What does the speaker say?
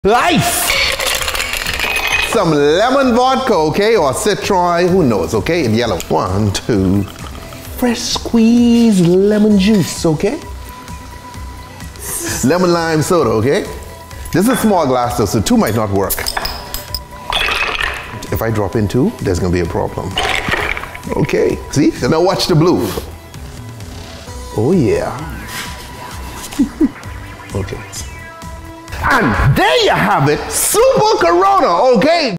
Life! Some lemon vodka, okay? Or citron, who knows, okay? In yellow. 1, 2. Fresh squeezed lemon juice, okay? Lemon lime soda, okay? This is a small glass though, so 2 might not work. If I drop in 2, there's gonna be a problem. Okay, see? So now watch the blue. Oh yeah. Okay. And there you have it, Super Corona, okay?